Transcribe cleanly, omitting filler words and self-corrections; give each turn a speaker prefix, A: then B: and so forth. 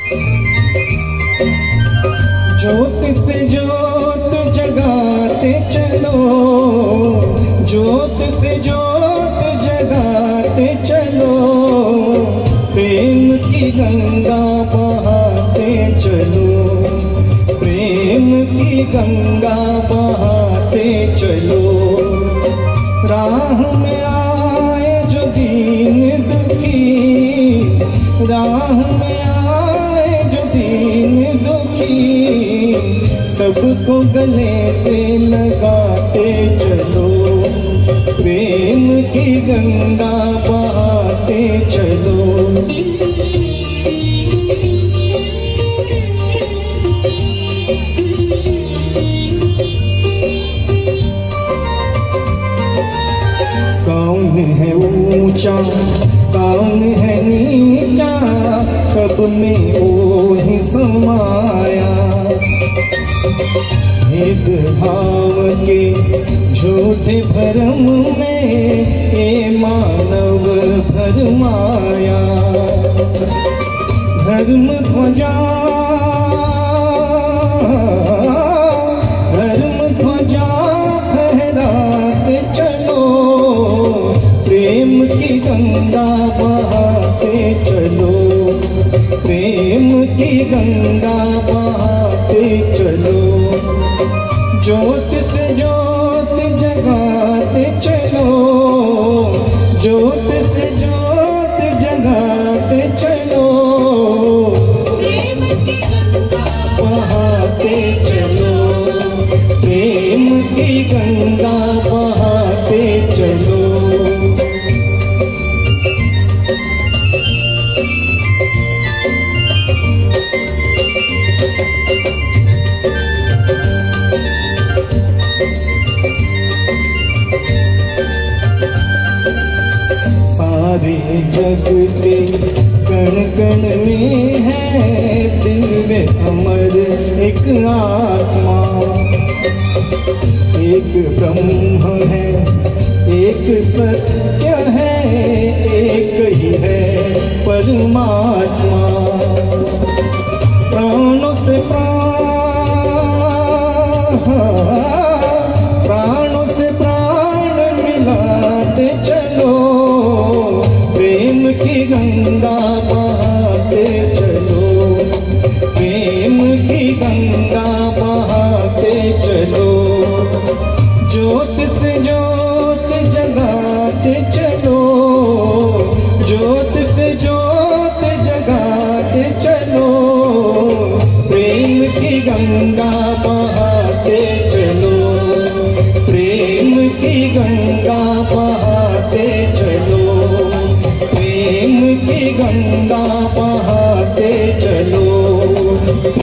A: ज्योत से ज्योत जगाते चलो, ज्योत से ज्योत जगाते चलो, प्रेम की गंगा बहाते चलो, प्रेम की गंगा बहाते चलो। राह में आए जो दीन दुखी, राह में आए जो दीन दुखी, सबको गले से लगाते चलो, प्रेम की गंगा बहाते चलो। कौन है ऊंचा, कौन है नीचा, सब में वो ही समाया। भेद भाव के झूठे भरम में ये मानव भरमाया। धर्म ध्वजा, धर्म ध्वजा फहराते चलो, प्रेम की गंगा बहाते चलो, प्रेम की गंगा बहाते चलो। ज्योत से ज्योत जगाते चलो, ज्योत से ज्योत जगाते चलो, प्रेम की गंगा बहाते चलो, प्रेम की गंगा बहाते चलो। सारे जग के कण कण में है दिल में अमर एक आत्मा। एक ब्रह्म है, एक सत्य है, एक ही है परमात्मा। प्राणों से प्राणों से प्राण मिलाते चलो, प्रेम की गंगा बहाते चलो, प्रेम की गंगा बहाते चलो। ज्योत से ज्योत जगाते चलो, ज्योत से ज्योत जगाते चलो, प्रेम की गंगा बहाते चलो, प्रेम की गंगा बहाते चलो, प्रेम की गंगा